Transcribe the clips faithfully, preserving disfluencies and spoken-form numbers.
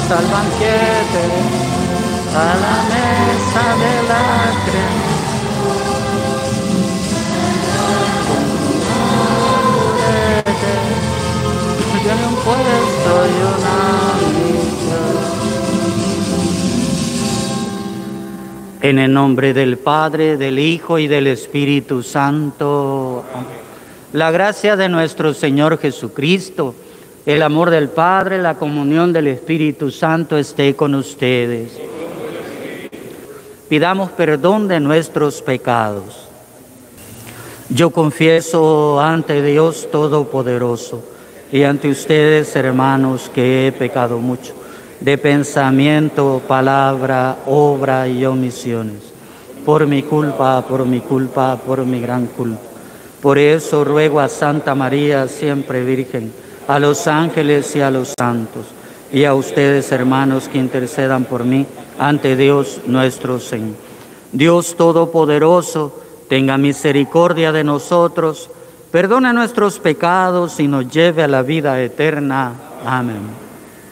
al banquete, a la mesa de la crema. Tiene un puesto y una misa. En el nombre del Padre, del Hijo y del Espíritu Santo. La gracia de nuestro Señor Jesucristo, el amor del Padre, la comunión del Espíritu Santo esté con ustedes. Pidamos perdón de nuestros pecados. Yo confieso ante Dios Todopoderoso y ante ustedes, hermanos, que he pecado mucho, de pensamiento, palabra, obra y omisiones. Por mi culpa, por mi culpa, por mi gran culpa. Por eso ruego a Santa María, siempre Virgen, a los ángeles y a los santos, y a ustedes, hermanos, que intercedan por mí ante Dios nuestro Señor. Dios Todopoderoso, tenga misericordia de nosotros, perdone nuestros pecados y nos lleve a la vida eterna. Amén.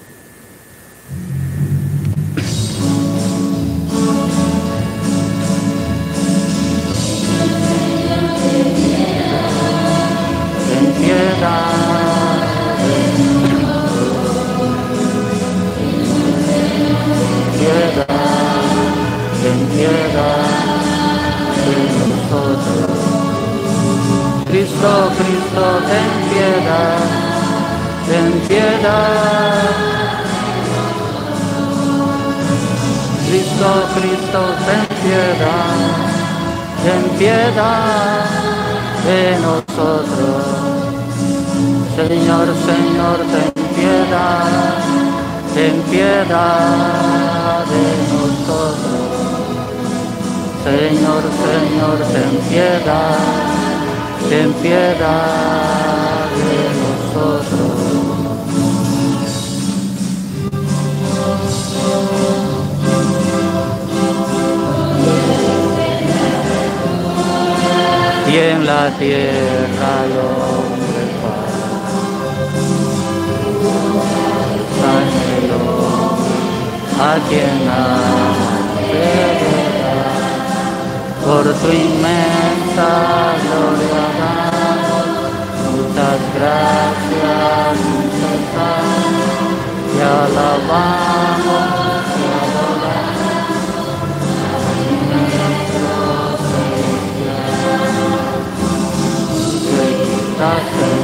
Ten piedad, piedad, ten piedad de nosotros. Cristo, Cristo, ten piedad, ten piedad. Cristo, Cristo, ten piedad, ten piedad de nosotros. Señor, Señor, ten piedad, ten piedad de nosotros. Señor, Señor, ten piedad, ten piedad de nosotros. Y en la tierra el hombre a quien nace por tu inmensa gloria damos muchas gracias sin cesar, te alabamos y adoramos nuestro Señor, que quitaste el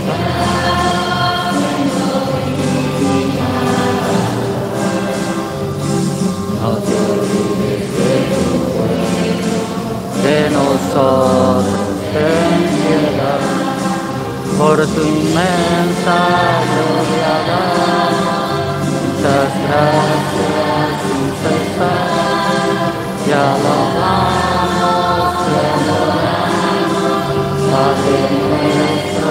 de nosotros, ten piedad, por tu inmensa gloria damos muchas gracias sin cesar, te alabamos y adoramos, Padre nuestro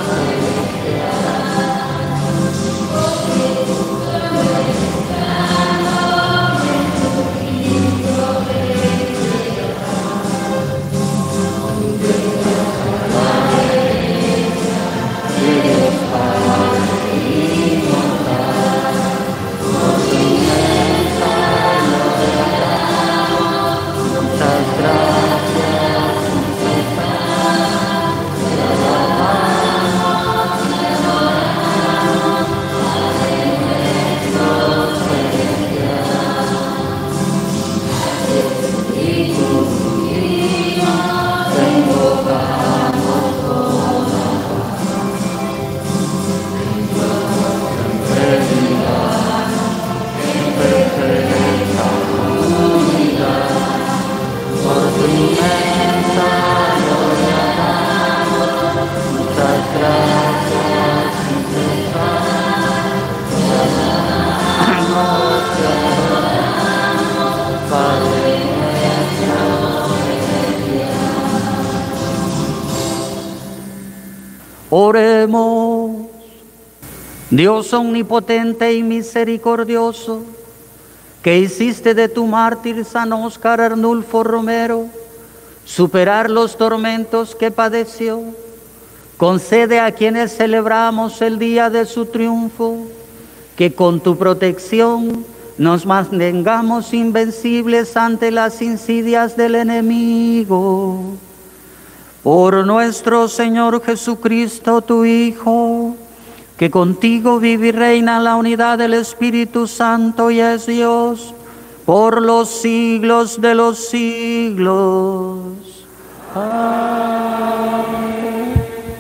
Oremos. Dios omnipotente y misericordioso, que hiciste de tu mártir San Óscar Arnulfo Romero superar los tormentos que padeció, concede a quienes celebramos el día de su triunfo que con tu protección nos mantengamos invencibles ante las insidias del enemigo. Por nuestro Señor Jesucristo, tu Hijo, que contigo vive y reina en la unidad del Espíritu Santo y es Dios, por los siglos de los siglos. Amén.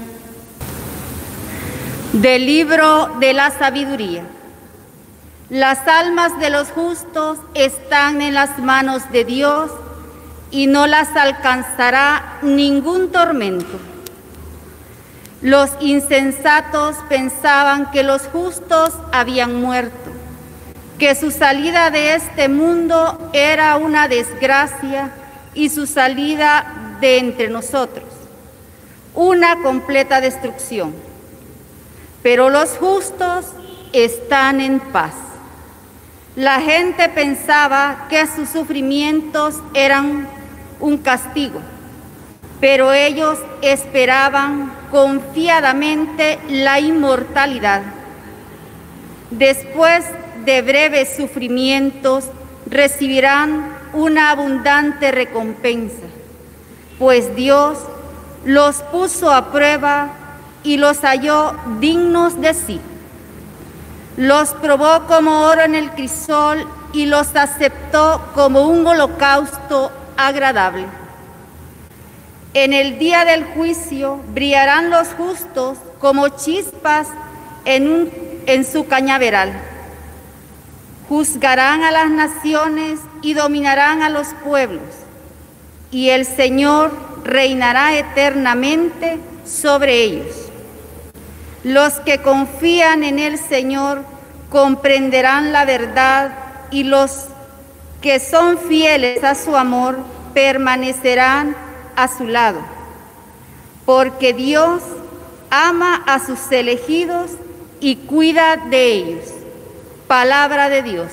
Del libro de la sabiduría. Las almas de los justos están en las manos de Dios y no las alcanzará ningún tormento. Los insensatos pensaban que los justos habían muerto, que su salida de este mundo era una desgracia y su salida de entre nosotros, una completa destrucción. Pero los justos están en paz. La gente pensaba que sus sufrimientos eran un castigo, pero ellos esperaban confiadamente la inmortalidad. Después de breves sufrimientos recibirán una abundante recompensa, pues Dios los puso a prueba y los halló dignos de sí. Los probó como oro en el crisol y los aceptó como un holocausto agradable. En el día del juicio brillarán los justos como chispas en, un, en su cañaveral. Juzgarán a las naciones y dominarán a los pueblos, y el Señor reinará eternamente sobre ellos. Los que confían en el Señor comprenderán la verdad, y los que son fieles a su amor permanecerán a su lado, porque Dios ama a sus elegidos y cuida de ellos. Palabra de Dios.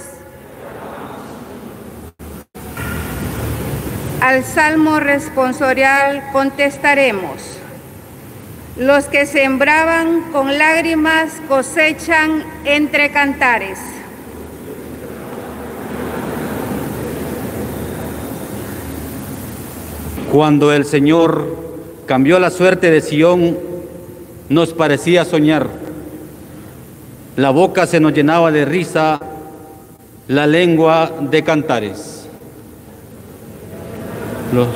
Al salmo responsorial contestaremos: los que sembraban con lágrimas cosechan entre cantares. Cuando el Señor cambió la suerte de Sión, nos parecía soñar. La boca se nos llenaba de risa, la lengua de cantares. Los...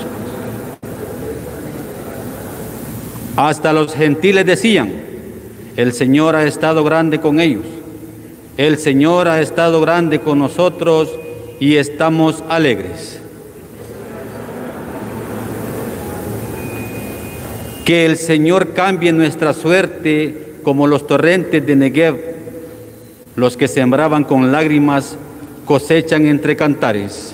Hasta los gentiles decían: el Señor ha estado grande con ellos. El Señor ha estado grande con nosotros y estamos alegres. Que el Señor cambie nuestra suerte como los torrentes de Negev. Los que sembraban con lágrimas cosechan entre cantares.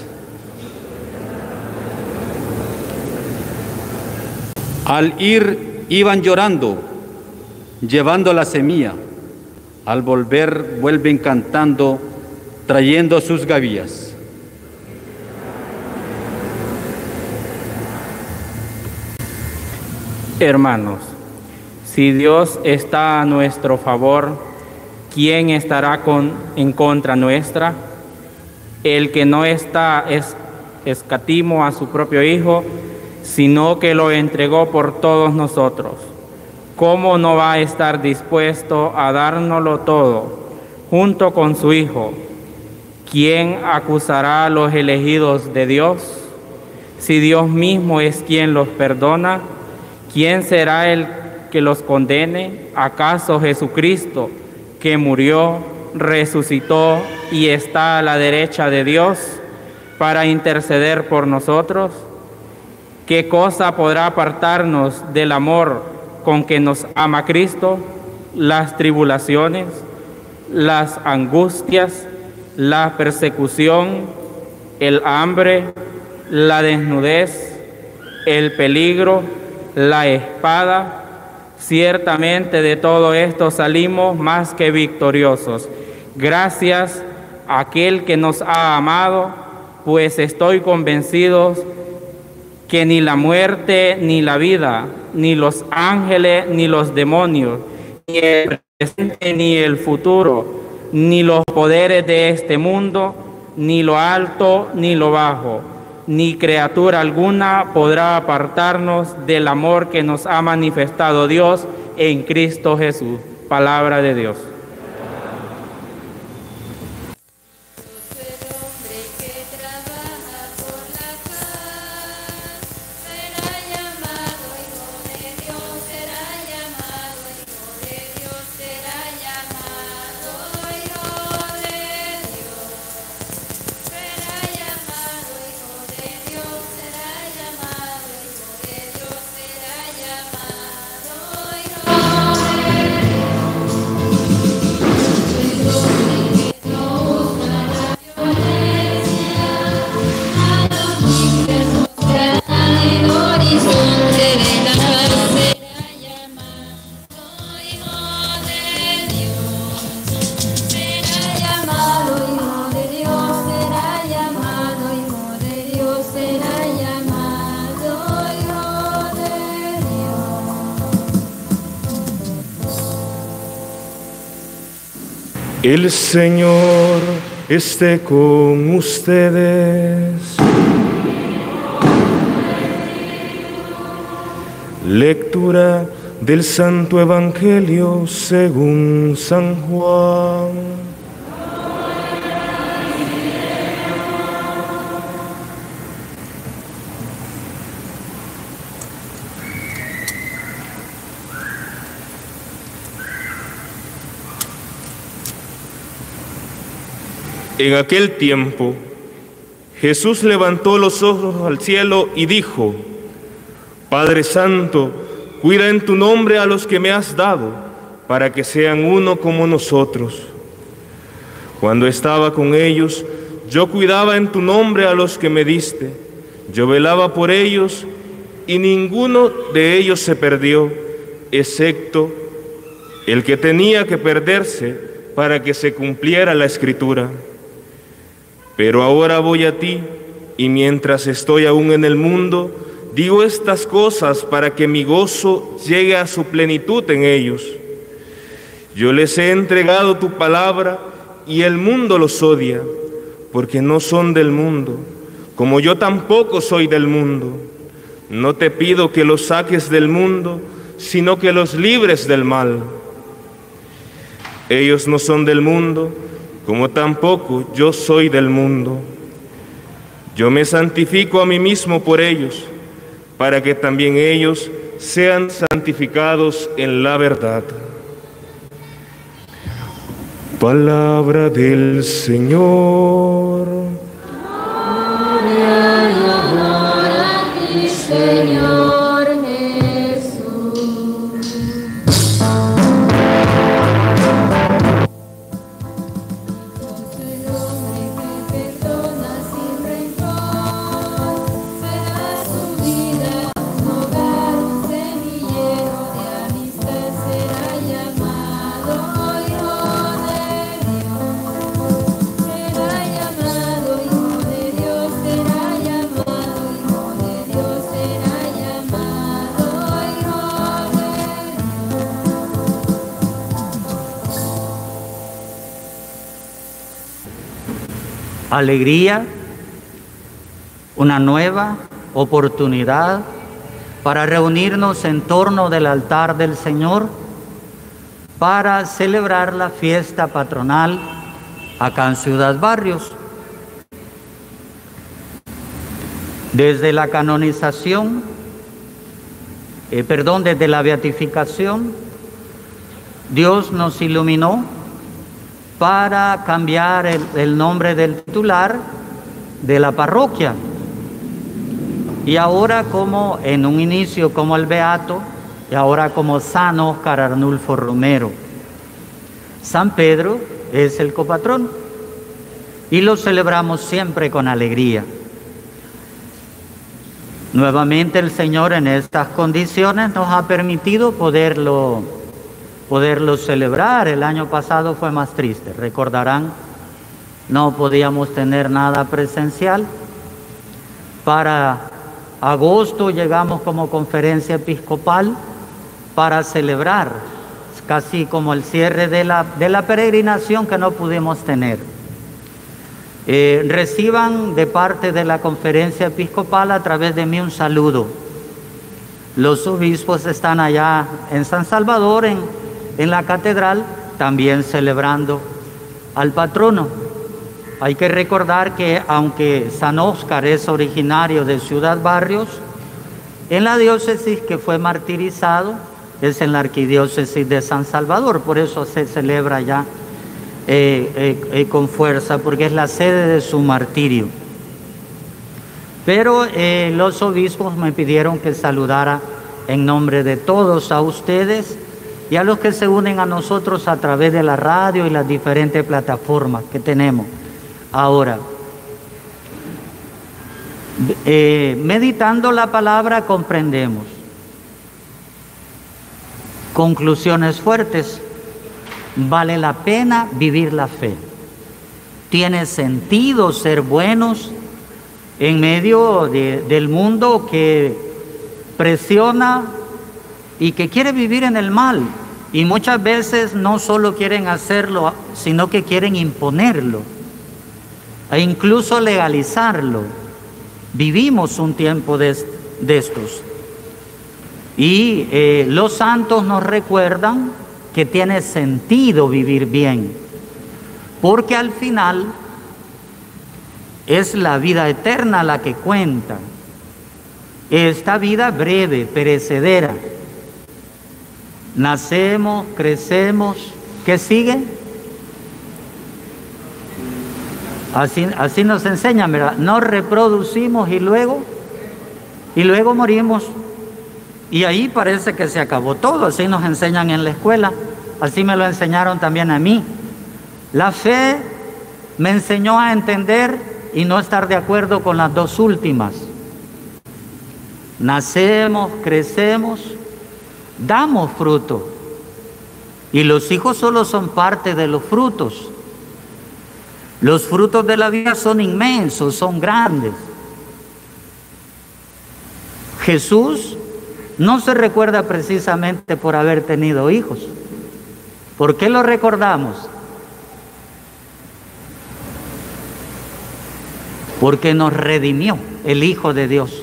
Al ir iban llorando, llevando la semilla. Al volver vuelven cantando, trayendo sus gavillas. Hermanos, si Dios está a nuestro favor, ¿quién estará con, en contra nuestra? El que no está es, escatimó a su propio Hijo, sino que lo entregó por todos nosotros. ¿Cómo no va a estar dispuesto a dárnoslo todo, junto con su Hijo? ¿Quién acusará a los elegidos de Dios? Si Dios mismo es quien los perdona, ¿quién será el que los condene? ¿Acaso Jesucristo, que murió, resucitó y está a la derecha de Dios para interceder por nosotros? ¿Qué cosa podrá apartarnos del amor con que nos ama Cristo? Las tribulaciones, las angustias, la persecución, el hambre, la desnudez, el peligro, la espada. Ciertamente de todo esto salimos más que victoriosos, gracias a aquel que nos ha amado, pues estoy convencido que ni la muerte, ni la vida, ni los ángeles, ni los demonios, ni el presente, ni el futuro, ni los poderes de este mundo, ni lo alto ni lo bajo, ni criatura alguna podrá apartarnos del amor que nos ha manifestado Dios en Cristo Jesús. Palabra de Dios. El Señor esté con ustedes. Lectura del Santo Evangelio según San Juan. En aquel tiempo, Jesús levantó los ojos al cielo y dijo: Padre Santo, cuida en tu nombre a los que me has dado, para que sean uno como nosotros. Cuando estaba con ellos, yo cuidaba en tu nombre a los que me diste. Yo velaba por ellos, y ninguno de ellos se perdió, excepto el que tenía que perderse para que se cumpliera la Escritura. Pero ahora voy a ti, y mientras estoy aún en el mundo, digo estas cosas para que mi gozo llegue a su plenitud en ellos. Yo les he entregado tu palabra, y el mundo los odia, porque no son del mundo, como yo tampoco soy del mundo. No te pido que los saques del mundo, sino que los libres del mal. Ellos no son del mundo, como tampoco yo soy del mundo. Yo me santifico a mí mismo por ellos, para que también ellos sean santificados en la verdad. Palabra del Señor. Gloria y honor a ti, Señor Jesús. El hombre que perdona sin rencor, será su vida un hogar, un semillero de amistad, será llamado Hijo de Dios. Será llamado Hijo de Dios, será llamado Hijo de Dios, será llamado Hijo de Alegría, una nueva oportunidad para reunirnos en torno del altar del Señor para celebrar la fiesta patronal acá en Ciudad Barrios. Desde la canonización, eh, perdón, desde la beatificación, Dios nos iluminó para cambiar el, el nombre del titular de la parroquia. Y ahora, como en un inicio como el Beato, y ahora como San Óscar Arnulfo Romero. San Pedro es el copatrón y lo celebramos siempre con alegría. Nuevamente el Señor en estas condiciones nos ha permitido poderlo, poderlo celebrar. El año pasado fue más triste, recordarán, no podíamos tener nada presencial. Para agosto llegamos como conferencia episcopal para celebrar casi como el cierre de la, de la peregrinación que no pudimos tener. Eh, reciban de parte de la Conferencia Episcopal a través de mí un saludo. Los obispos están allá en San Salvador, en, en la catedral, también celebrando al patrono. Hay que recordar que aunque San Óscar es originario de Ciudad Barrios, en la diócesis que fue martirizado es en la arquidiócesis de San Salvador, por eso se celebra ya eh, eh, eh, con fuerza, porque es la sede de su martirio. Pero eh, los obispos me pidieron que saludara en nombre de todos a ustedes y a los que se unen a nosotros a través de la radio y las diferentes plataformas que tenemos ahora. Eh, meditando la palabra comprendemos conclusiones fuertes. Vale la pena vivir la fe. Tiene sentido ser buenos en medio de, del mundo que presiona y que quiere vivir en el mal. Y muchas veces no solo quieren hacerlo, sino que quieren imponerlo e incluso legalizarlo. Vivimos un tiempo de, de estos. Y eh, los santos nos recuerdan que tiene sentido vivir bien, porque al final es la vida eterna la que cuenta. Esta vida breve, perecedera. Nacemos, crecemos, ¿qué sigue? Así, así nos enseñan, ¿verdad? Nos reproducimos y luego, y luego morimos. Y ahí parece que se acabó todo, así nos enseñan en la escuela, así me lo enseñaron también a mí. La fe me enseñó a entender y no estar de acuerdo con las dos últimas. Nacemos, crecemos, damos fruto. Y los hijos solo son parte de los frutos. Los frutos de la vida son inmensos, son grandes. Jesús no se recuerda precisamente por haber tenido hijos. ¿Por qué lo recordamos? Porque nos redimió el Hijo de Dios.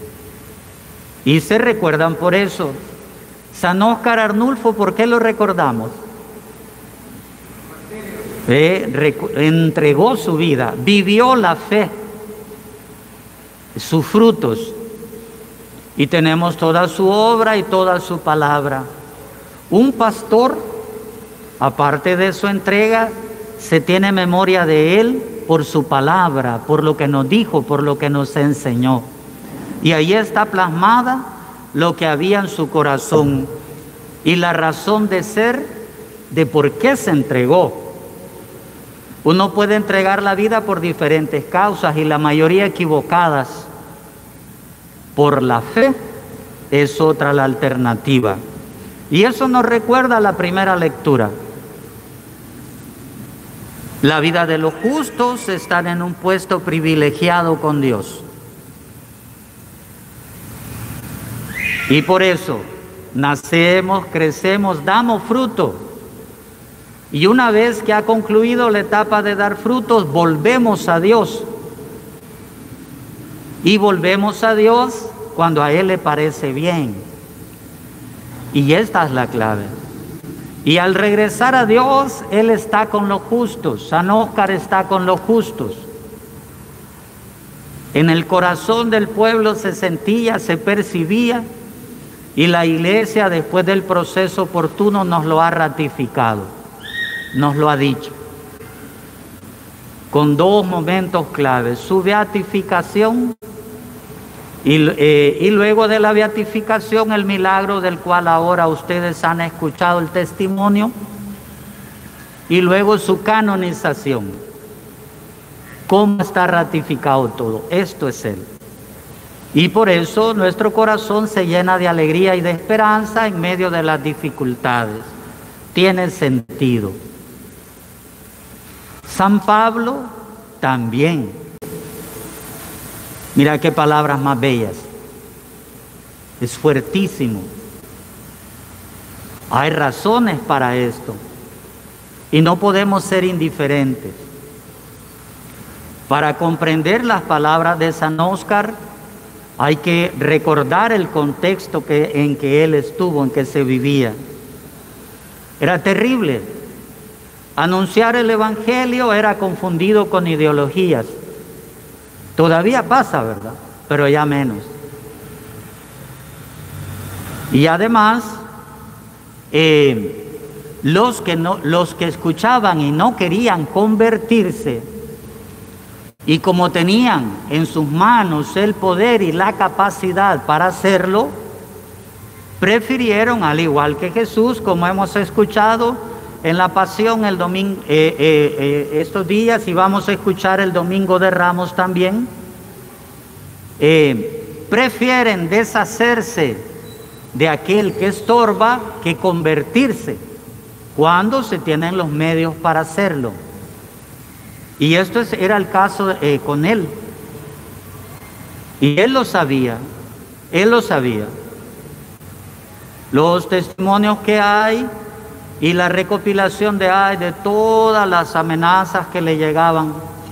Y se recuerdan por eso. San Óscar Arnulfo, ¿por qué lo recordamos? Eh, entregó su vida, vivió la fe, sus frutos. Y tenemos toda su obra y toda su palabra. Un pastor, aparte de su entrega, se tiene memoria de él por su palabra, por lo que nos dijo, por lo que nos enseñó. Y ahí está plasmada lo que había en su corazón y la razón de ser de por qué se entregó. Uno puede entregar la vida por diferentes causas y la mayoría equivocadas. Por la fe es otra la alternativa. Y eso nos recuerda la primera lectura. La vida de los justos están en un puesto privilegiado con Dios. Y por eso nacemos, crecemos, damos fruto. Y una vez que ha concluido la etapa de dar frutos, volvemos a Dios. Y volvemos a Dios cuando a Él le parece bien. Y esta es la clave. Y al regresar a Dios, Él está con los justos. San Óscar está con los justos. En el corazón del pueblo se sentía, se percibía, y la Iglesia, después del proceso oportuno, nos lo ha ratificado, nos lo ha dicho. Con dos momentos claves: su beatificación y, eh, y luego de la beatificación el milagro del cual ahora ustedes han escuchado el testimonio, y luego su canonización. ¿Cómo está ratificado todo? Esto es Él. Y por eso nuestro corazón se llena de alegría y de esperanza en medio de las dificultades. Tiene sentido. San Pablo también. Mira qué palabras más bellas. Es fuertísimo. Hay razones para esto y no podemos ser indiferentes. Para comprender las palabras de San Óscar hay que recordar el contexto que, en que él estuvo, en que se vivía. Era terrible. Anunciar el Evangelio era confundido con ideologías. Todavía pasa, ¿verdad? Pero ya menos. Y además, eh, los que no, los que escuchaban y no querían convertirse, y como tenían en sus manos el poder y la capacidad para hacerlo, prefirieron, al igual que Jesús, como hemos escuchado en la Pasión el domingo, eh, eh, eh, estos días, y vamos a escuchar el Domingo de Ramos también, eh, prefieren deshacerse de aquel que estorba que convertirse, cuando se tienen los medios para hacerlo. Y esto es, era el caso eh, con él. Y él lo sabía, él lo sabía. Los testimonios que hay y la recopilación de hay de todas las amenazas que le llegaban,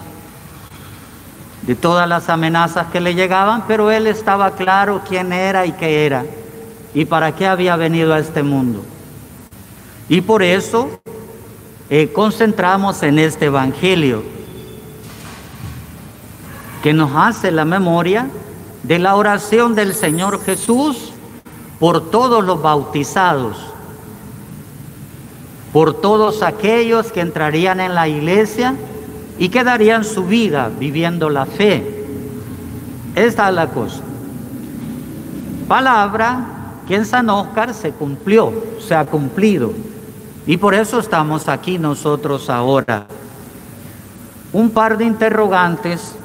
de todas las amenazas que le llegaban, pero él estaba claro quién era y qué era, y para qué había venido a este mundo. Y por eso eh, concentramos en este Evangelio, que nos hace la memoria de la oración del Señor Jesús por todos los bautizados, por todos aquellos que entrarían en la iglesia y que darían su vida viviendo la fe. Esta es la cosa. Palabra que en San Óscar se cumplió, se ha cumplido. Y por eso estamos aquí nosotros ahora. Un par de interrogantes.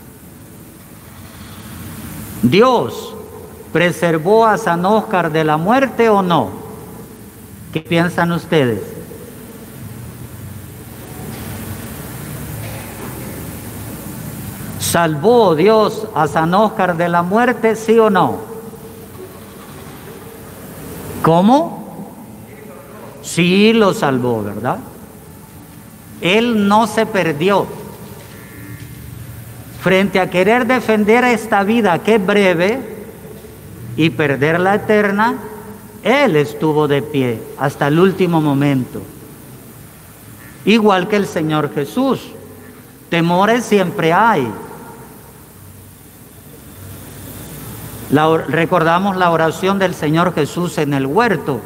¿Dios preservó a San Óscar de la muerte o no? ¿Qué piensan ustedes? ¿Salvó Dios a San Óscar de la muerte, sí o no? ¿Cómo? Sí lo salvó, ¿verdad? Él no se perdió. Frente a querer defender esta vida que es breve y perder la eterna, él estuvo de pie hasta el último momento. Igual que el Señor Jesús. Temores siempre hay. La, recordamos la oración del Señor Jesús en el huerto.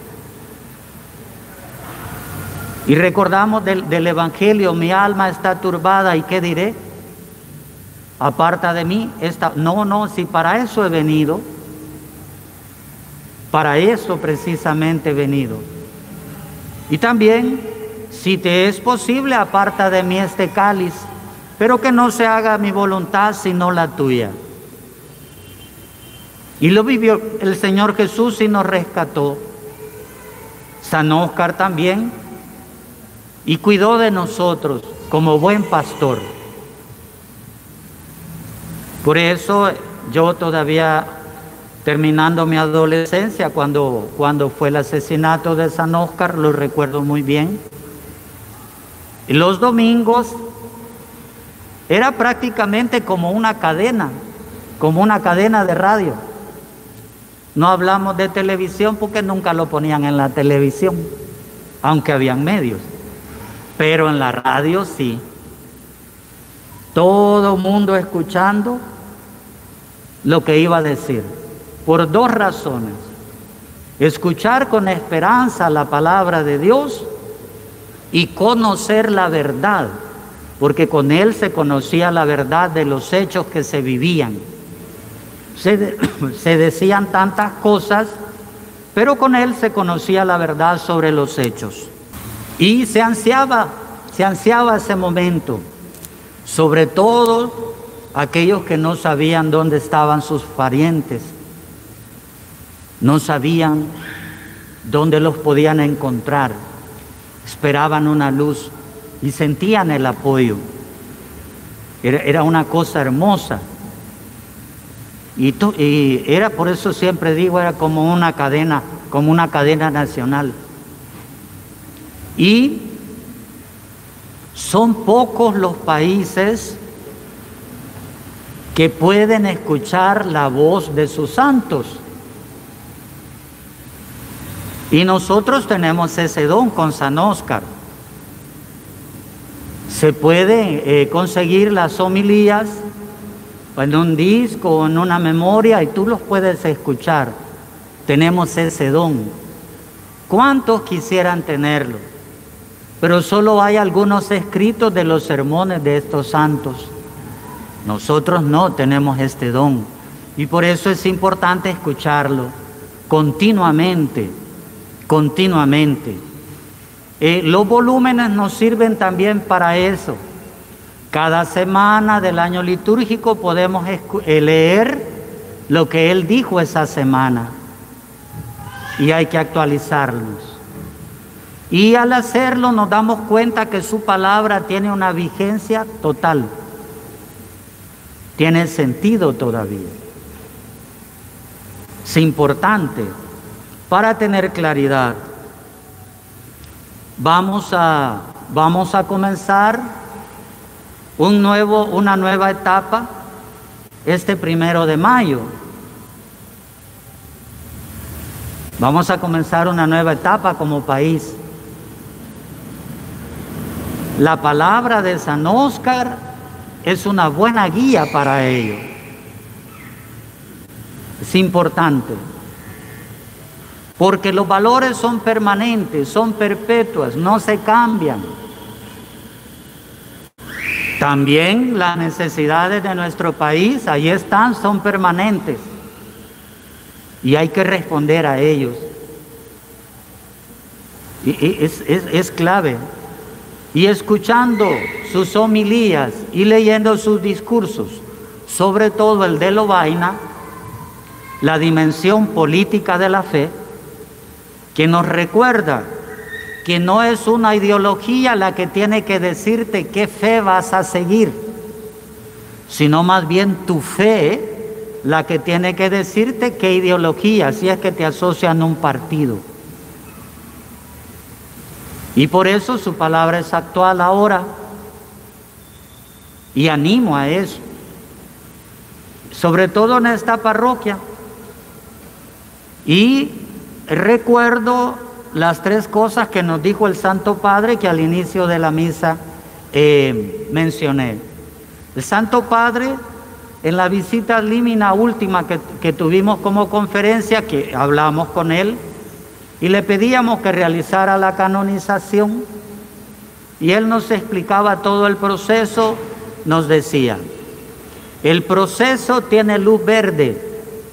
Y recordamos del, del Evangelio, mi alma está turbada, ¿y qué diré? Aparta de mí esta... No, no, si para eso he venido, para eso precisamente he venido. Y también, si te es posible, aparta de mí este cáliz, pero que no se haga mi voluntad sino la tuya. Y lo vivió el Señor Jesús y nos rescató. San Óscar también, y cuidó de nosotros como buen pastor. Por eso yo todavía, terminando mi adolescencia, cuando, cuando fue el asesinato de San Óscar, lo recuerdo muy bien. Y los domingos era prácticamente como una cadena, como una cadena de radio. No hablamos de televisión porque nunca lo ponían en la televisión, aunque habían medios. Pero en la radio sí. Todo mundo escuchando lo que iba a decir, por dos razones: escuchar con esperanza la palabra de Dios y conocer la verdad, porque con él se conocía la verdad de los hechos que se vivían. Se, de, se decían tantas cosas, pero con él se conocía la verdad sobre los hechos. Y se ansiaba, se ansiaba ese momento, sobre todo aquellos que no sabían dónde estaban sus parientes, no sabían dónde los podían encontrar, esperaban una luz y sentían el apoyo. Era, era una cosa hermosa. Y, to, y era, por eso siempre digo, era como una cadena como una cadena nacional. Y son pocos los países que pueden escuchar la voz de sus santos. Y nosotros tenemos ese don con San Óscar. Se puede eh, conseguir las homilías en un disco o en una memoria y tú los puedes escuchar. Tenemos ese don. ¿Cuántos quisieran tenerlo? Pero solo hay algunos escritos de los sermones de estos santos. Nosotros no tenemos este don y por eso es importante escucharlo continuamente, continuamente. Eh, los volúmenes nos sirven también para eso. Cada semana del año litúrgico podemos eh, leer lo que él dijo esa semana y hay que actualizarlos. Y al hacerlo nos damos cuenta que su palabra tiene una vigencia total. Tiene sentido todavía. Es importante para tener claridad. Vamos a, vamos a comenzar un nuevo, una nueva etapa este primero de mayo. Vamos a comenzar una nueva etapa como país. La palabra de San Óscar es una buena guía para ello. Es importante. Porque los valores son permanentes, son perpetuos, no se cambian. También las necesidades de nuestro país, ahí están, son permanentes. Y hay que responder a ellos. Y, y es, es, es clave. Y escuchando sus homilías y leyendo sus discursos, sobre todo el de Lovaina, la dimensión política de la fe, que nos recuerda que no es una ideología la que tiene que decirte qué fe vas a seguir, sino más bien tu fe la que tiene que decirte qué ideología, si es que te asocian a un partido. Y por eso su palabra es actual ahora. Y animo a eso. Sobre todo en esta parroquia. Y recuerdo las tres cosas que nos dijo el Santo Padre que al inicio de la misa eh, mencioné. El Santo Padre, en la visita límina última que, que tuvimos como conferencia, que hablamos con él, y le pedíamos que realizara la canonización, y él nos explicaba todo el proceso, nos decía, el proceso tiene luz verde,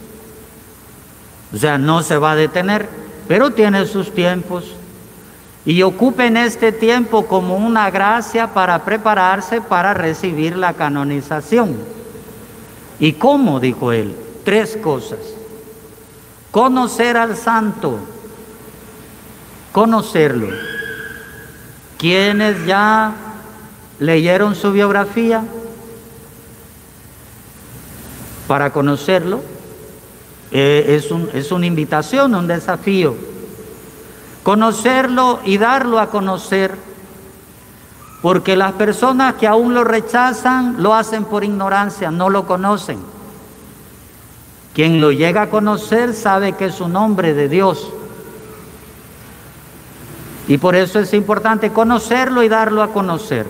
o sea, no se va a detener, pero tiene sus tiempos, y ocupen este tiempo como una gracia para prepararse para recibir la canonización. ¿Y cómo? Dijo él, tres cosas. Conocer al santo, conocerlo. ¿Quiénes ya leyeron su biografía? Para conocerlo eh, es, un, es una invitación, un desafío. Conocerlo y darlo a conocer, porque las personas que aún lo rechazan lo hacen por ignorancia, no lo conocen. Quien lo llega a conocer sabe que es un hombre de Dios. Y por eso es importante conocerlo y darlo a conocer.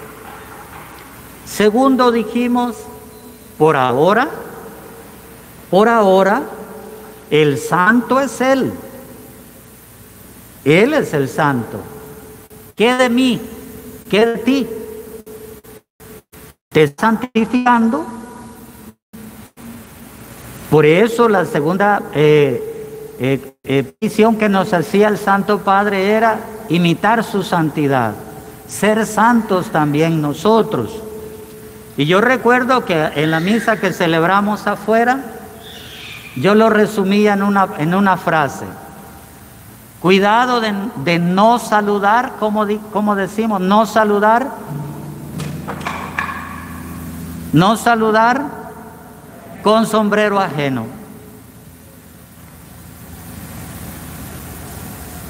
Segundo, dijimos, por ahora, por ahora, el santo es Él. Él es el santo. ¿Qué de mí? ¿Qué de ti? ¿Te estás santificando? Por eso la segunda eh, Eh, eh, petición que nos hacía el Santo Padre era imitar su santidad, ser santos también nosotros. Y yo recuerdo que en la misa que celebramos afuera, yo lo resumía en una, en una frase: cuidado de, de no saludar, como, como decimos, no saludar, no saludar con sombrero ajeno.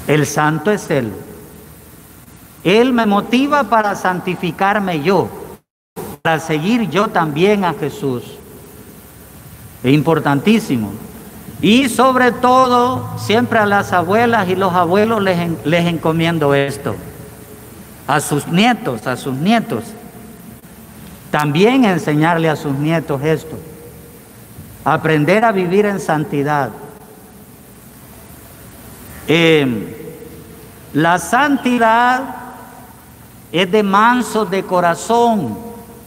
El santo es Él. Él me motiva para santificarme yo, para seguir yo también a Jesús. Es importantísimo. Y sobre todo, siempre a las abuelas y los abuelos les, en, les encomiendo esto. A sus nietos, a sus nietos. También enseñarle a sus nietos esto. Aprender a vivir en santidad. Eh, la santidad es de mansos de corazón,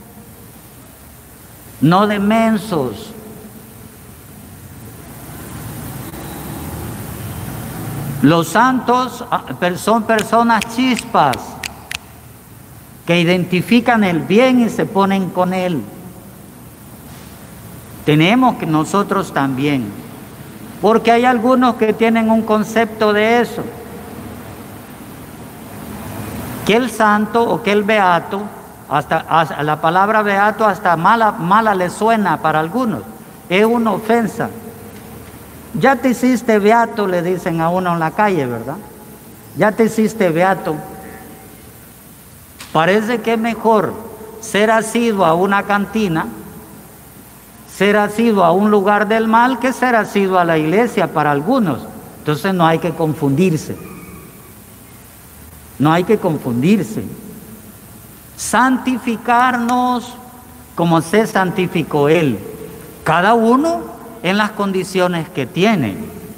no de mensos. Los santos son personas chispas que identifican el bien y se ponen con él. Tenemos que nosotros también, porque hay algunos que tienen un concepto de eso, que el santo o que el beato, hasta, hasta la palabra beato hasta mala, mala le suena para algunos, es una ofensa. Ya te hiciste beato, le dicen a uno en la calle, ¿verdad? Ya te hiciste beato. Parece que es mejor ser asiduo a una cantina, ser asiduo a un lugar del mal, que ser asiduo a la iglesia para algunos. Entonces no hay que confundirse. No hay que confundirse. Santificarnos como se santificó Él. Cada uno en las condiciones que tiene.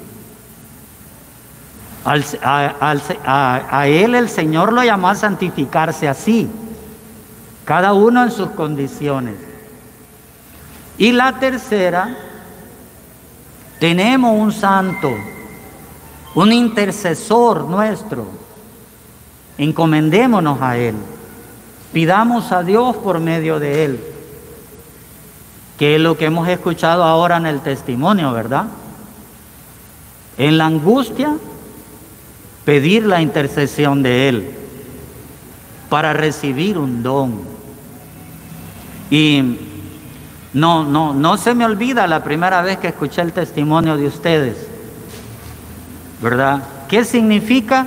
Al, a, al, a, a Él el Señor lo llamó a santificarse así. Cada uno en sus condiciones. Y la tercera, tenemos un santo, un intercesor nuestro. Encomendémonos a Él. Pidamos a Dios por medio de Él. Que es lo que hemos escuchado ahora en el testimonio, ¿verdad? En la angustia, pedir la intercesión de Él para recibir un don. Y no, no, no se me olvida la primera vez que escuché el testimonio de ustedes, ¿verdad? ¿Qué significa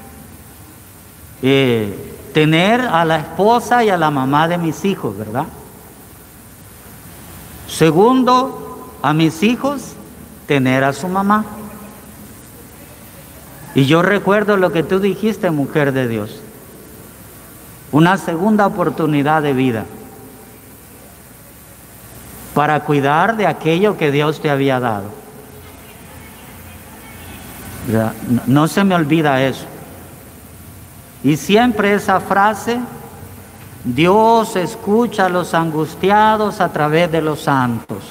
eh, tener a la esposa y a la mamá de mis hijos, ¿verdad? Segundo, a mis hijos, tener a su mamá. Y yo recuerdo lo que tú dijiste, mujer de Dios. Una segunda oportunidad de vida para cuidar de aquello que Dios te había dado. No, no se me olvida eso. Y siempre esa frase: Dios escucha a los angustiados a través de los santos.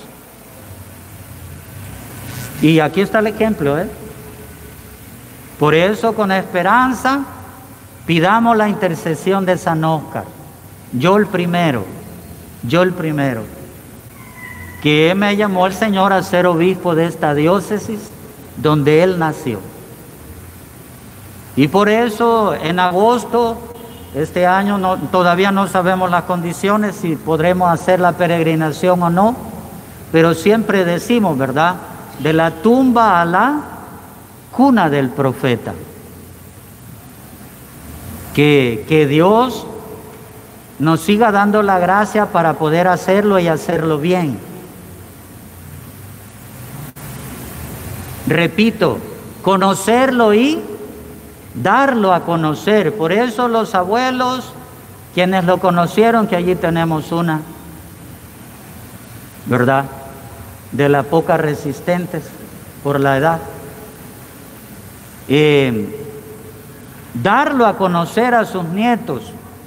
Y aquí está el ejemplo, ¿eh? Por eso, con esperanza, pidamos la intercesión de San Óscar. Yo el primero, yo el primero, que me llamó el Señor a ser obispo de esta diócesis donde él nació. Y por eso, en agosto, este año no, todavía no sabemos las condiciones, si podremos hacer la peregrinación o no, pero siempre decimos, ¿verdad?, de la tumba a la cuna del profeta. Que, que Dios nos siga dando la gracia para poder hacerlo y hacerlo bien. Repito, conocerlo y darlo a conocer. Por eso los abuelos, quienes lo conocieron, que allí tenemos una, ¿verdad?, de las pocas resistentes por la edad. Eh, darlo a conocer a sus nietos.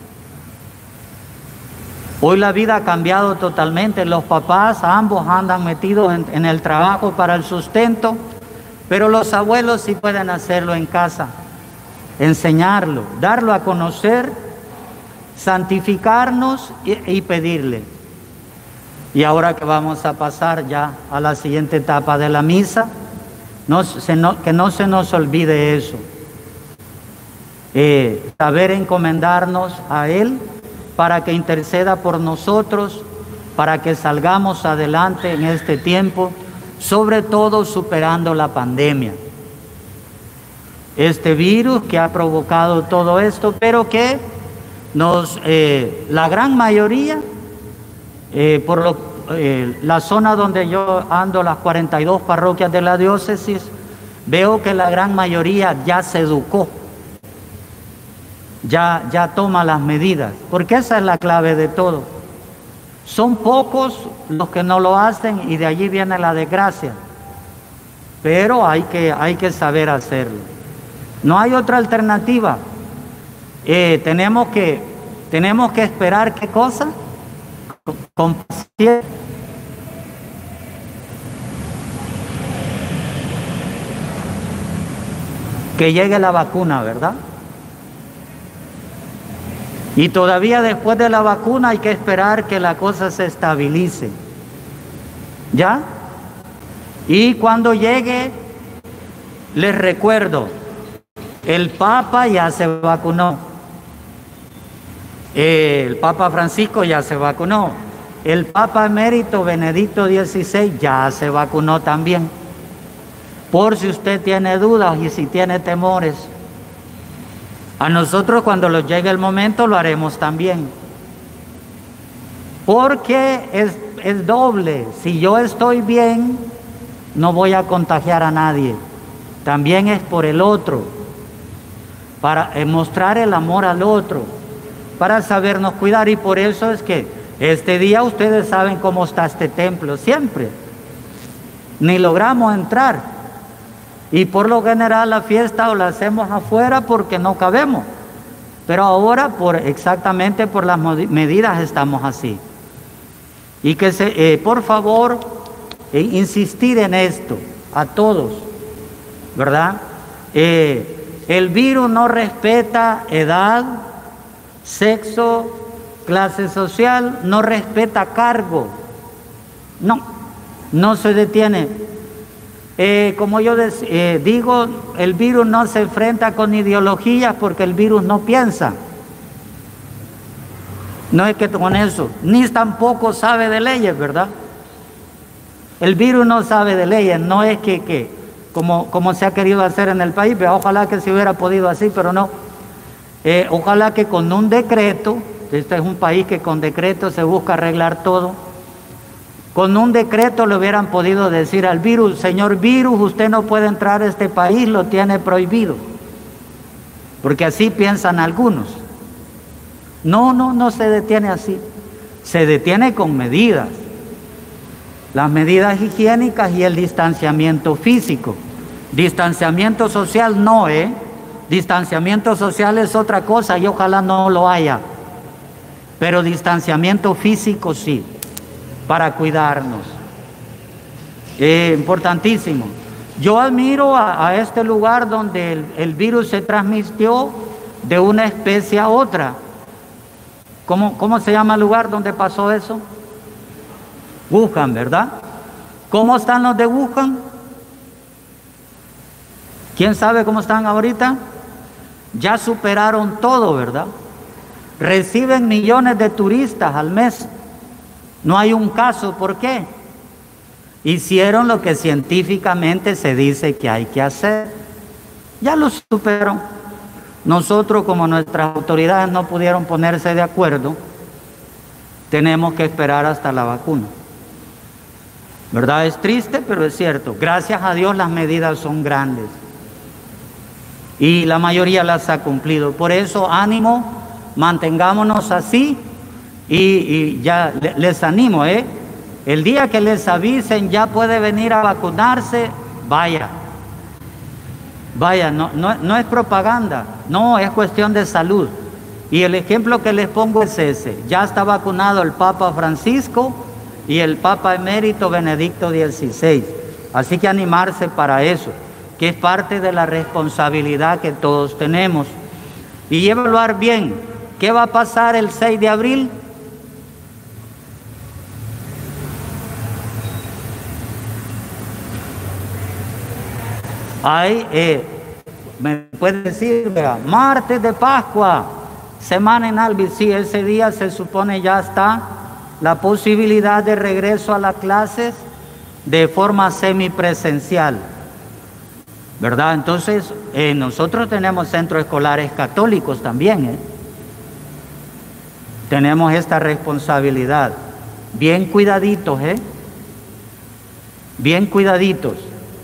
Hoy la vida ha cambiado totalmente. Los papás, ambos andan metidos en, en el trabajo para el sustento, pero los abuelos sí pueden hacerlo en casa. Enseñarlo, darlo a conocer, santificarnos y, y pedirle. Y ahora que vamos a pasar ya a la siguiente etapa de la misa, no, se, no, que no se nos olvide eso. Eh, saber encomendarnos a Él para que interceda por nosotros, para que salgamos adelante en este tiempo, sobre todo superando la pandemia. este virus que ha provocado todo esto, pero que nos, eh, la gran mayoría, eh, por lo, eh, la zona donde yo ando, las cuarenta y dos parroquias de la diócesis, veo que la gran mayoría ya se educó, ya, ya toma las medidas, porque esa es la clave de todo. Son pocos los que no lo hacen y de allí viene la desgracia, pero hay que, hay que saber hacerlo. No hay otra alternativa. Eh, tenemos que, tenemos que esperar, ¿qué cosa? Con paciencia. Que llegue la vacuna, ¿verdad? Y todavía después de la vacuna hay que esperar que la cosa se estabilice. ¿Ya? Y cuando llegue, les recuerdo, el Papa ya se vacunó. El Papa Francisco ya se vacunó. El Papa Emérito Benedicto dieciséis ya se vacunó también. Por si usted tiene dudas y si tiene temores. A nosotros cuando nos llegue el momento lo haremos también. Porque es, es doble. Si yo estoy bien, no voy a contagiar a nadie. También es por el otro. Para mostrar el amor al otro. Para sabernos cuidar. Y por eso es que este día ustedes saben cómo está este templo. Siempre. Ni logramos entrar. Y por lo general la fiesta o la hacemos afuera porque no cabemos. Pero ahora por exactamente por las medidas estamos así. Y que se, eh, por favor, eh, insistir en esto a todos, ¿verdad? Eh, el virus no respeta edad, sexo, clase social, no respeta cargo. No, no se detiene. Eh, como yo eh, digo, el virus no se enfrenta con ideologías porque el virus no piensa. No es que con eso, ni tampoco sabe de leyes, ¿verdad? El virus no sabe de leyes, no es que, que como, como se ha querido hacer en el país, pero ojalá que se hubiera podido así, pero no. Eh, ojalá que con un decreto, este es un país que con decreto se busca arreglar todo. Con un decreto le hubieran podido decir al virus, señor virus, usted no puede entrar a este país, lo tiene prohibido. Porque así piensan algunos. No, no, no se detiene así. Se detiene con medidas. Las medidas higiénicas y el distanciamiento físico. Distanciamiento social no, ¿eh? Distanciamiento social es otra cosa y ojalá no lo haya. Pero distanciamiento físico sí. Para cuidarnos. Eh, importantísimo. Yo admiro a, a este lugar donde el, el virus se transmitió de una especie a otra. ¿Cómo, cómo se llama el lugar donde pasó eso? Wuhan, ¿verdad? ¿Cómo están los de Wuhan? ¿Quién sabe cómo están ahorita? Ya superaron todo, ¿verdad? Reciben millones de turistas al mes. No hay un caso, ¿por qué? Hicieron lo que científicamente se dice que hay que hacer. Ya lo superaron. Nosotros, como nuestras autoridades no pudieron ponerse de acuerdo, tenemos que esperar hasta la vacuna. ¿Verdad? Es triste, pero es cierto. Gracias a Dios las medidas son grandes. Y la mayoría las ha cumplido. Por eso, ánimo, mantengámonos así. Y, y ya les animo, ¿eh? El día que les avisen ya puede venir a vacunarse, vaya. Vaya, no, no, no es propaganda, no, es cuestión de salud. Y el ejemplo que les pongo es ese. Ya está vacunado el Papa Francisco y el Papa Emérito Benedicto dieciséis. Así que animarse para eso, que es parte de la responsabilidad que todos tenemos. Y evaluar bien, ¿qué va a pasar el seis de abril? Hay, eh, me puede decir, vea, martes de Pascua, semana en Albi, sí, ese día se supone ya está la posibilidad de regreso a las clases de forma semipresencial. ¿verdad? Entonces, eh, nosotros tenemos centros escolares católicos también, ¿eh? Tenemos esta responsabilidad. Bien cuidaditos, ¿eh? Bien cuidaditos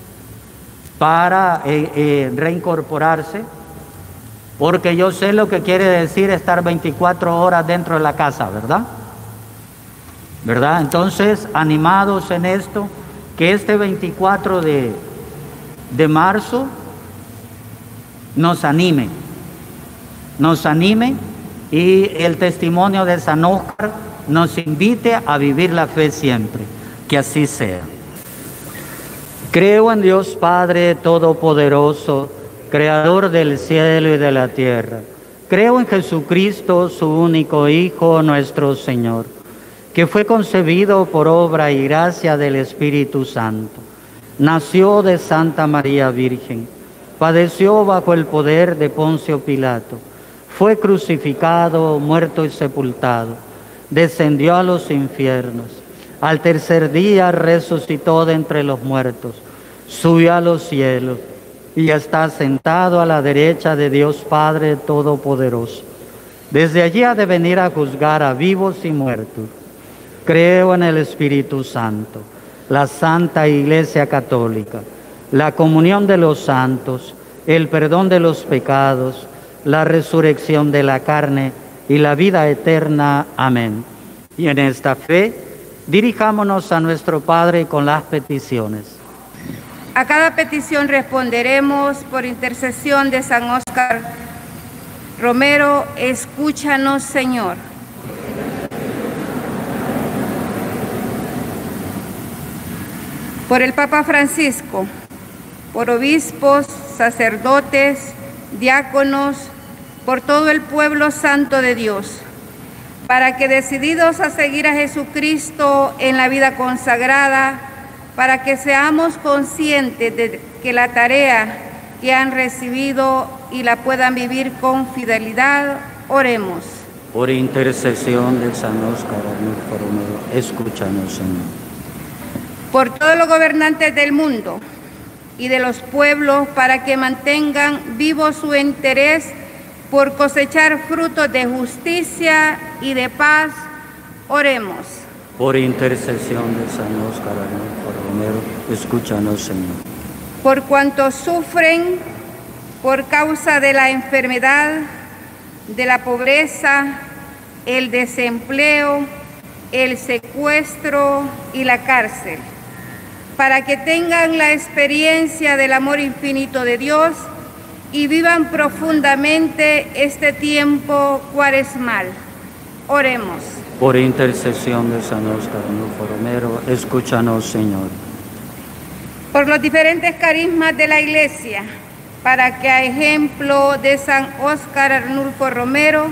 para eh, eh, reincorporarse, porque yo sé lo que quiere decir estar veinticuatro horas dentro de la casa, ¿verdad? ¿Verdad? Entonces, animados en esto, que este veinticuatro de, de marzo nos anime, nos anime y el testimonio de San Óscar nos invite a vivir la fe siempre, que así sea. Creo en Dios Padre Todopoderoso, Creador del cielo y de la tierra. Creo en Jesucristo, su único Hijo, nuestro Señor, que fue concebido por obra y gracia del Espíritu Santo. Nació de Santa María Virgen, padeció bajo el poder de Poncio Pilato, fue crucificado, muerto y sepultado, descendió a los infiernos, al tercer día resucitó de entre los muertos, subió a los cielos y está sentado a la derecha de Dios Padre Todopoderoso. Desde allí ha de venir a juzgar a vivos y muertos. Creo en el Espíritu Santo, la Santa Iglesia Católica, la comunión de los santos, el perdón de los pecados, la resurrección de la carne y la vida eterna. Amén. Y en esta fe, dirijámonos a nuestro Padre con las peticiones. A cada petición responderemos por intercesión de San Óscar Romero. Escúchanos, Señor. Por el Papa Francisco, por obispos, sacerdotes, diáconos, por todo el pueblo santo de Dios, para que decididos a seguir a Jesucristo en la vida consagrada, para que seamos conscientes de que la tarea que han recibido y la puedan vivir con fidelidad, oremos. Por intercesión de San Óscar Romero, escúchanos, Señor. Por todos los gobernantes del mundo y de los pueblos, para que mantengan vivo su interés por cosechar frutos de justicia y de paz, oremos. Por intercesión de San Óscar Romero, escúchanos, Señor. Por cuantos sufren por causa de la enfermedad, de la pobreza, el desempleo, el secuestro y la cárcel, para que tengan la experiencia del amor infinito de Dios y vivan profundamente este tiempo cuaresmal. Oremos. Por intercesión de San Óscar Romero, escúchanos, Señor. Por los diferentes carismas de la Iglesia, para que a ejemplo de San Óscar Arnulfo Romero,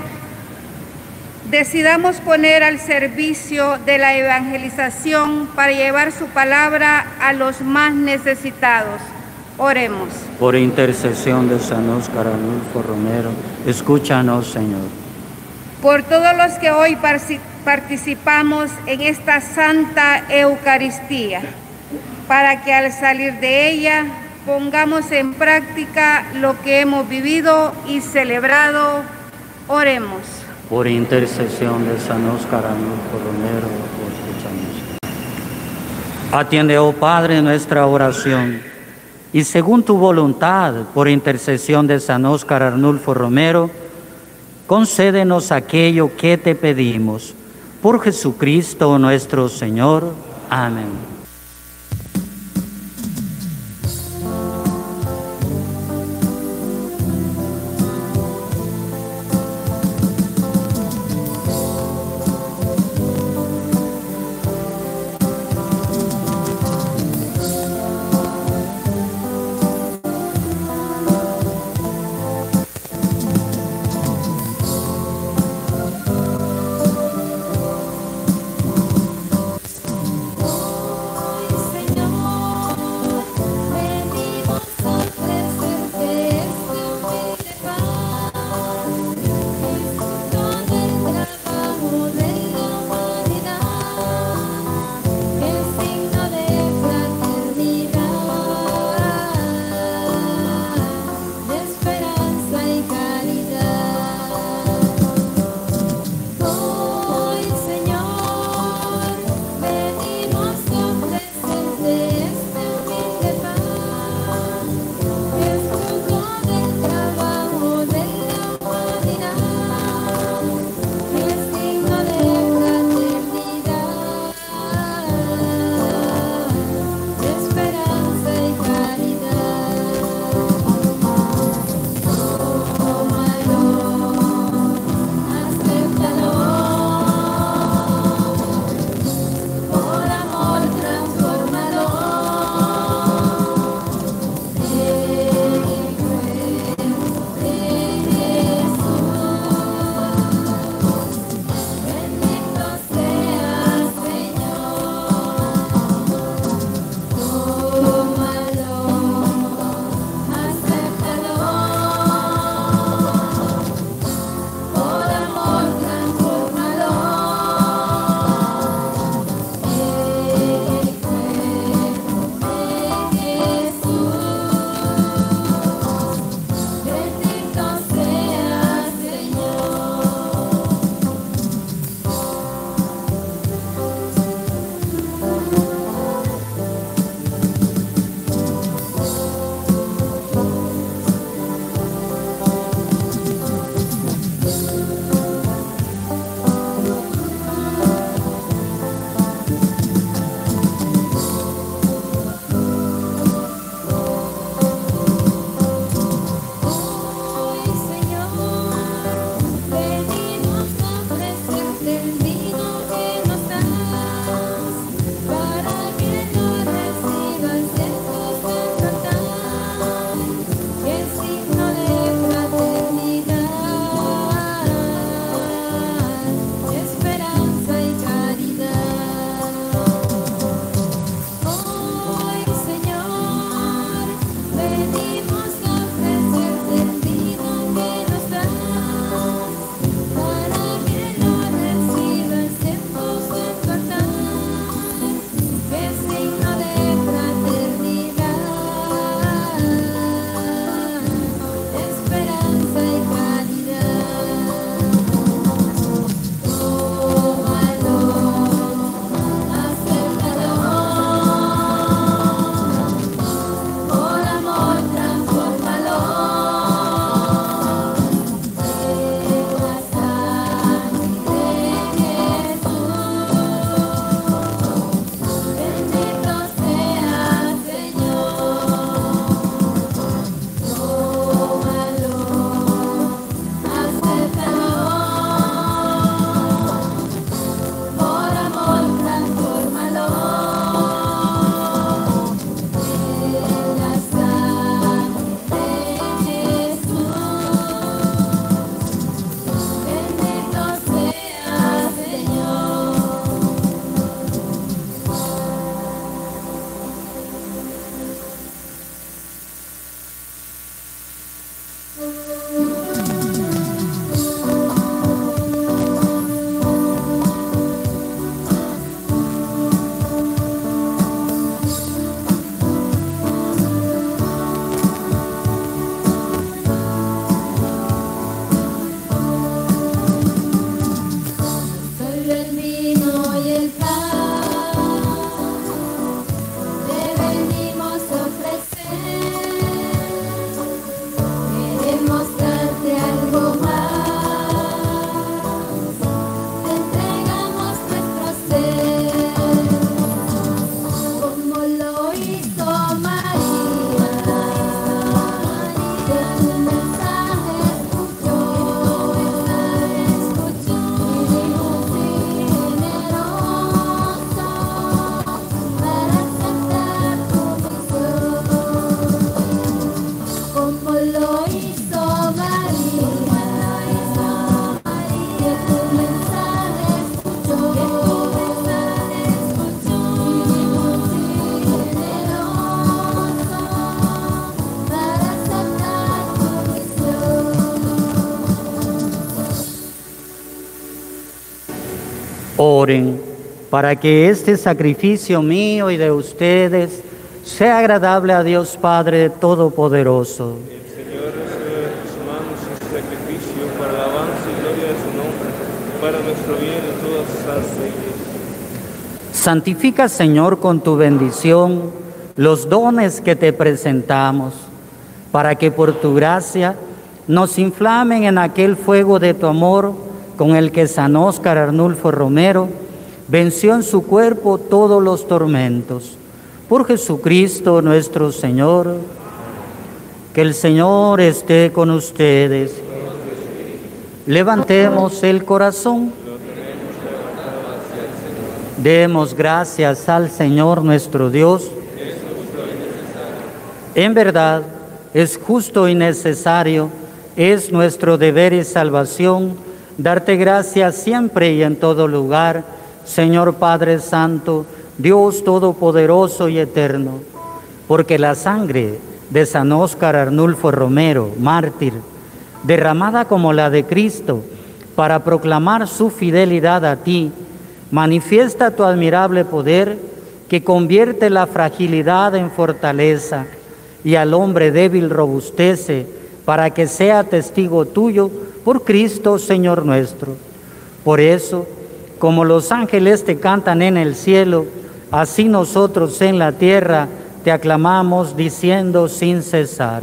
decidamos poner al servicio de la evangelización para llevar su palabra a los más necesitados. Oremos. Por intercesión de San Óscar Arnulfo Romero, escúchanos, Señor. Por todos los que hoy participamos en esta Santa Eucaristía, para que al salir de ella pongamos en práctica lo que hemos vivido y celebrado. Oremos. Por intercesión de San Óscar Arnulfo Romero, escúchanos. Atiende, oh Padre, nuestra oración, y según tu voluntad, por intercesión de San Óscar Arnulfo Romero, concédenos aquello que te pedimos. Por Jesucristo nuestro Señor. Amén. como lo hizo María, que tu mensaje escuchó, escuchó y dijo sí generoso para aceptar tu misión, como lo hizo María, que tu mensaje escuchó, escuchó y dijo sí generoso para aceptar tu misión. Oren para que este sacrificio mío y de ustedes sea agradable a Dios Padre Todopoderoso. El Señor recibe de tus manos este sacrificio para la alabanza y gloria de su nombre, para nuestro bien en todas las iglesias. Santifica, Señor, con tu bendición los dones que te presentamos, para que por tu gracia nos inflamen en aquel fuego de tu amor con el que San Óscar Arnulfo Romero venció en su cuerpo todos los tormentos. Por Jesucristo nuestro Señor, que el Señor esté con ustedes. Levantemos el corazón. Demos gracias al Señor nuestro Dios. En verdad, es justo y necesario, es nuestro deber y salvación, darte gracias siempre y en todo lugar, Señor Padre Santo, Dios Todopoderoso y Eterno, porque la sangre de San Óscar Arnulfo Romero, mártir, derramada como la de Cristo, para proclamar su fidelidad a ti, manifiesta tu admirable poder que convierte la fragilidad en fortaleza y al hombre débil robustece para que sea testigo tuyo por Cristo Señor nuestro. Por eso, como los ángeles te cantan en el cielo, así nosotros en la tierra te aclamamos diciendo sin cesar.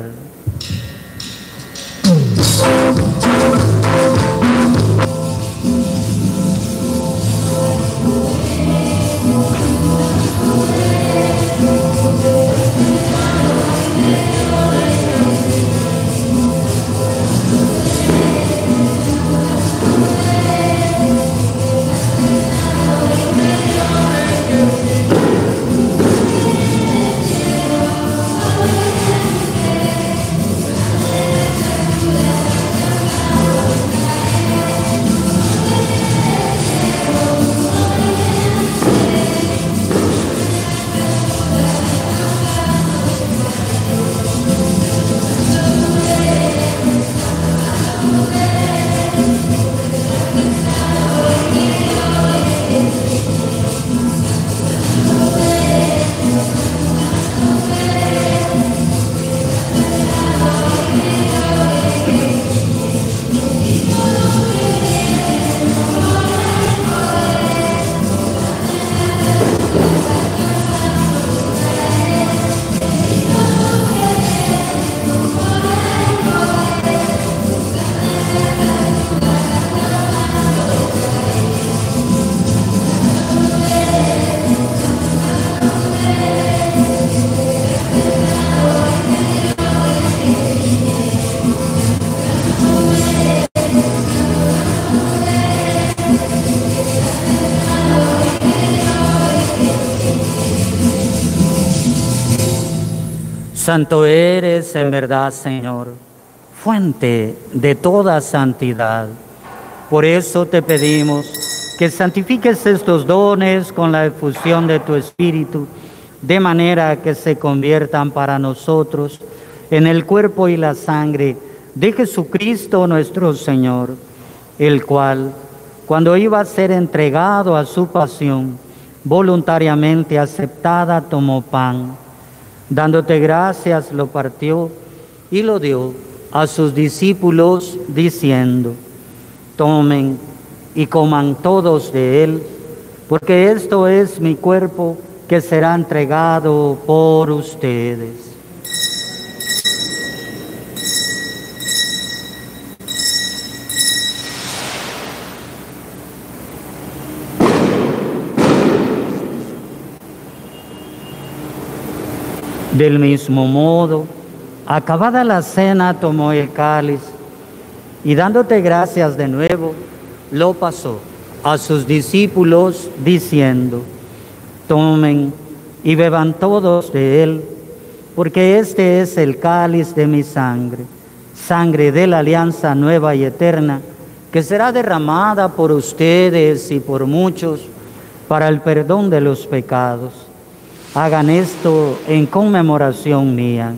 Santo eres en verdad, Señor, fuente de toda santidad. Por eso te pedimos que santifiques estos dones con la efusión de tu Espíritu, de manera que se conviertan para nosotros en el cuerpo y la sangre de Jesucristo nuestro Señor, el cual, cuando iba a ser entregado a su pasión, voluntariamente aceptada, tomó pan. Dándote gracias, lo partió y lo dio a sus discípulos, diciendo: tomen y coman todos de él, porque esto es mi cuerpo que será entregado por ustedes. Del mismo modo, acabada la cena, tomó el cáliz y dándote gracias de nuevo, lo pasó a sus discípulos diciendo: tomen y beban todos de él, porque este es el cáliz de mi sangre, sangre de la alianza nueva y eterna, que será derramada por ustedes y por muchos para el perdón de los pecados. Hagan esto en conmemoración mía.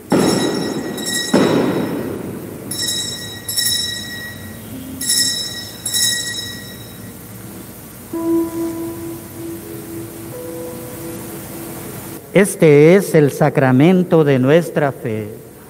Este es el sacramento de nuestra fe.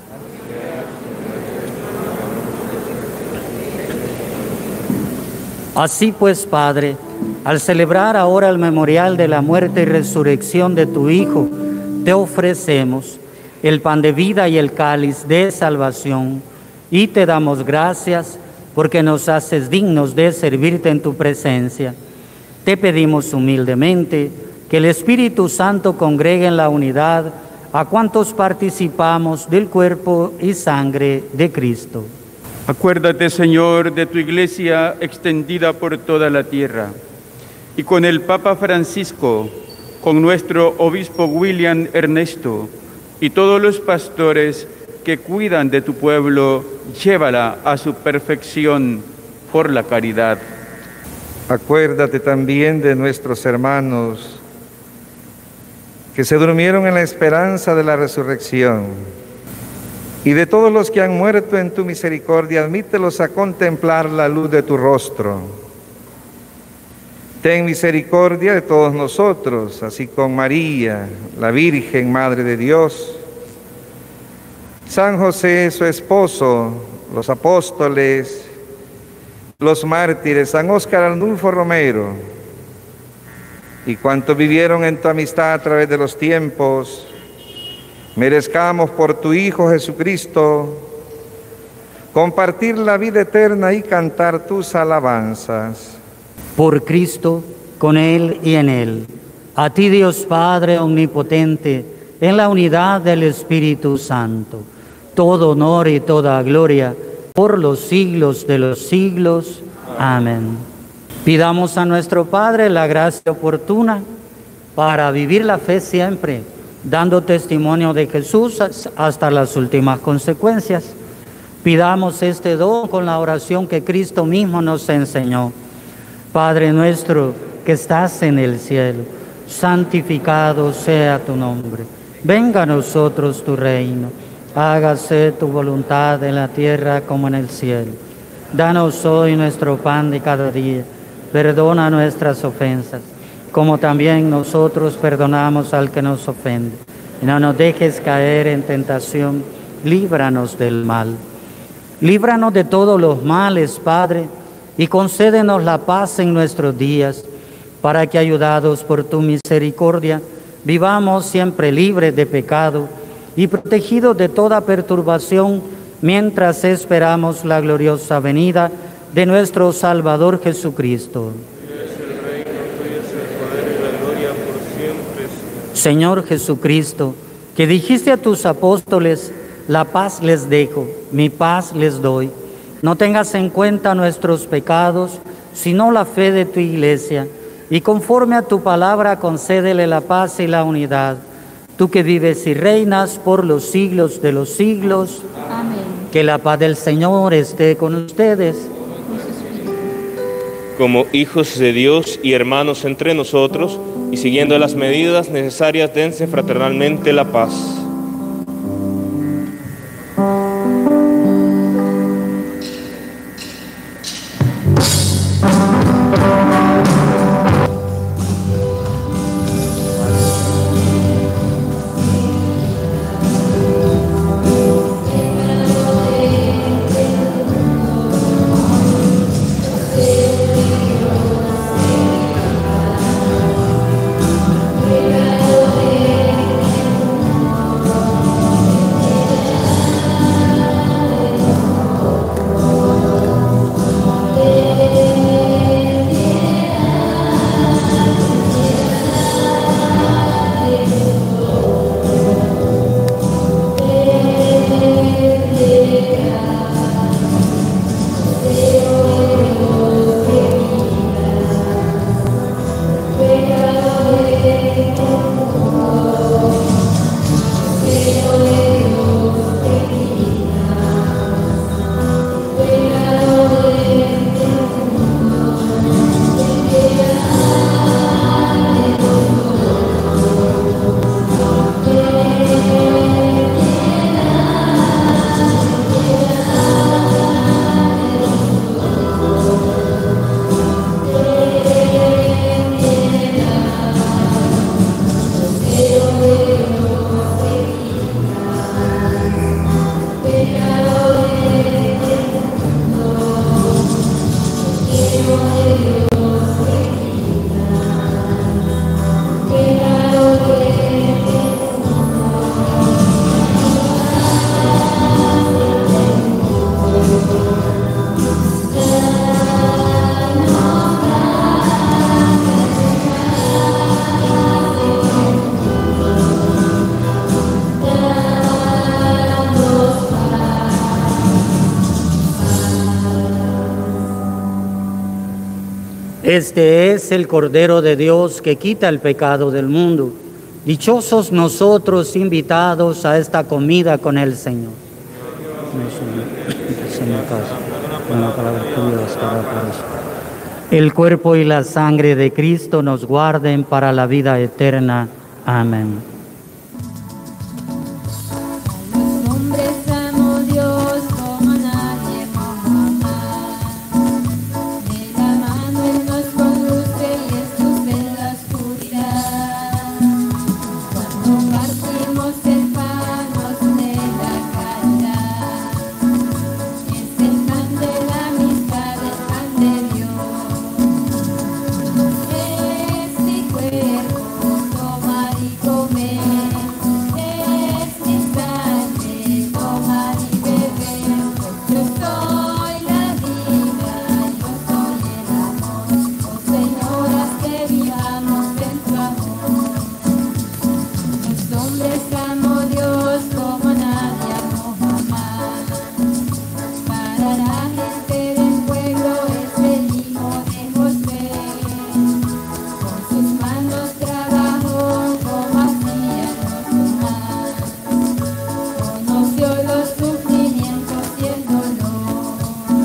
Así pues, Padre, al celebrar ahora el memorial de la muerte y resurrección de tu Hijo, te ofrecemos el pan de vida y el cáliz de salvación, y te damos gracias porque nos haces dignos de servirte en tu presencia. Te pedimos humildemente que el Espíritu Santo congregue en la unidad a cuantos participamos del cuerpo y sangre de Cristo. Acuérdate, Señor, de tu iglesia extendida por toda la tierra, y con el Papa Francisco, con nuestro obispo William Ernesto y todos los pastores que cuidan de tu pueblo, llévala a su perfección por la caridad. Acuérdate también de nuestros hermanos que se durmieron en la esperanza de la resurrección, y de todos los que han muerto en tu misericordia, admítelos a contemplar la luz de tu rostro. Ten misericordia de todos nosotros, así con María, la Virgen, Madre de Dios, San José, su esposo, los apóstoles, los mártires, San Óscar Arnulfo Romero, y cuantos vivieron en tu amistad a través de los tiempos, merezcamos por tu Hijo Jesucristo compartir la vida eterna y cantar tus alabanzas. Por Cristo, con Él y en Él, a ti Dios Padre Omnipotente, en la unidad del Espíritu Santo, todo honor y toda gloria por los siglos de los siglos. Amén. Pidamos a nuestro Padre la gracia oportuna para vivir la fe siempre, dando testimonio de Jesús hasta las últimas consecuencias. Pidamos este don con la oración que Cristo mismo nos enseñó. Padre nuestro que estás en el cielo, santificado sea tu nombre. Venga a nosotros tu reino. Hágase tu voluntad en la tierra como en el cielo. Danos hoy nuestro pan de cada día. Perdona nuestras ofensas, como también nosotros perdonamos al que nos ofende. Y no nos dejes caer en tentación, líbranos del mal. Líbranos de todos los males, Padre, y concédenos la paz en nuestros días, para que, ayudados por tu misericordia, vivamos siempre libres de pecado y protegidos de toda perturbación, mientras esperamos la gloriosa venida de nuestro Salvador Jesucristo. Señor Jesucristo, que dijiste a tus apóstoles: la paz les dejo, mi paz les doy. No tengas en cuenta nuestros pecados, sino la fe de tu iglesia, y conforme a tu palabra concédele la paz y la unidad. Tú que vives y reinas por los siglos de los siglos. Amén. Que la paz del Señor esté con ustedes. Como hijos de Dios y hermanos entre nosotros, y siguiendo las medidas necesarias, dense fraternalmente la paz. Amén. Este es el Cordero de Dios que quita el pecado del mundo. Dichosos nosotros invitados a esta comida con el Señor. El cuerpo y la sangre de Cristo nos guarden para la vida eterna. Amén. Los hombres amo Dios como nadie hemos amado. De la mano Él nos conduce y es luz en la oscuridad. Cuando partimos el pan nos une la caridad. Es el pan de la amistad, el pan de Dios. Es mi cuerpo, tomar y comer. Es mi sangre, tomar y beber. Pues yo soy la vida, yo soy el amor. Oh señoras, que vivamos en tu amor. Los hombres amo Dios como nadie hemos amado. Para la gente del pueblo es el hijo de José. Con sus manos trabajó como hacían los demás. Conoció los sufrimientos y el dolor.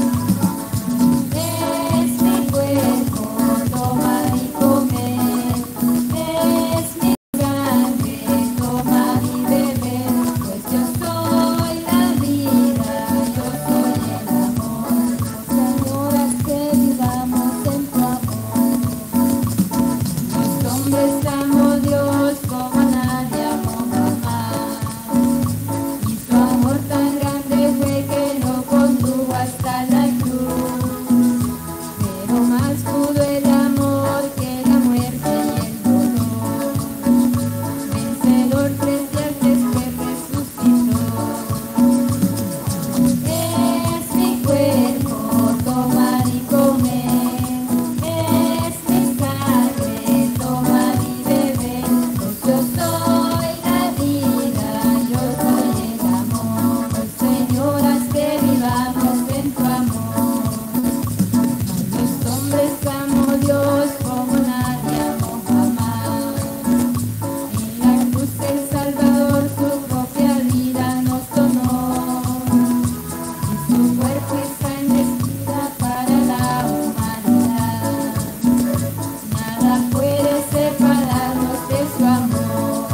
Es mi cuerpo, tomar y comer. Es mi sangre, tomar y beber. Pues yo soy la vida, yo soy el amor. Señoras, que vivamos en tu amor. Los hombres amo Dios como nadie hemos amado. Y su amor tan grande fue que lo condujo hasta la cruz. Pero más pudo el amor que la muerte y el dolor. Vencedor tres días después resucitó. Es mi cuerpo, tomar y comer. Es mi sangre, tomar y beber. Pues yo soy la vida, yo soy el amor. Señoras, que vivamos en tu amor. Los hombres amo Dios como nadie hemos amado. En la cruz el Salvador su propia vida nos donó. Y su cuerpo está investida para la humanidad. Nada puede separarnos de su amor.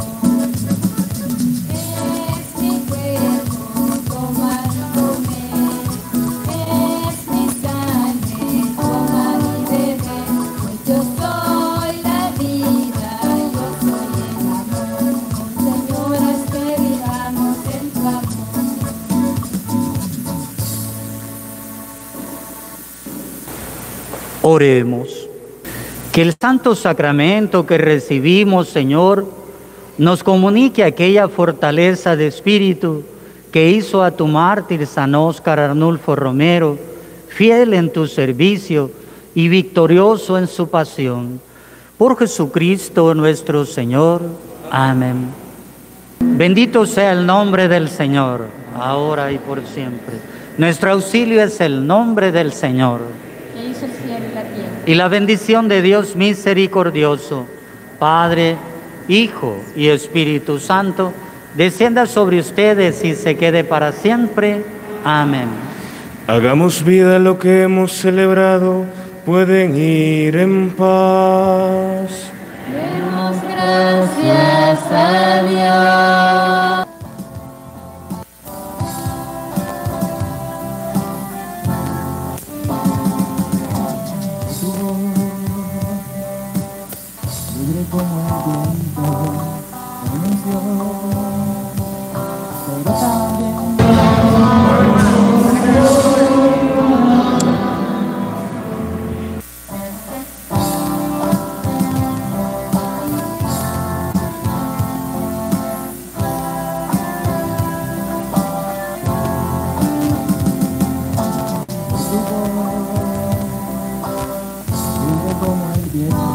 Es mi cuerpo, tomar y comer. Es mi sangre, tomar y beber. Pues yo soy la vida, yo soy el amor. Señoras, que vivamos en tu amor. Oremos. Que el santo sacramento que recibimos, Señor, nos comunique aquella fortaleza de espíritu que hizo a tu mártir San Óscar Arnulfo Romero, fiel en tu servicio y victorioso en su pasión. Por Jesucristo nuestro Señor. Amén. Bendito sea el nombre del Señor, ahora y por siempre. Nuestro auxilio es el nombre del Señor. Que hizo el cielo y la tierra. Y la bendición de Dios misericordioso, Padre, Hijo y Espíritu Santo, descienda sobre ustedes y se quede para siempre. Amén. Hagamos vida lo que hemos celebrado, pueden ir en paz. Demos gracias a Dios. como el viento.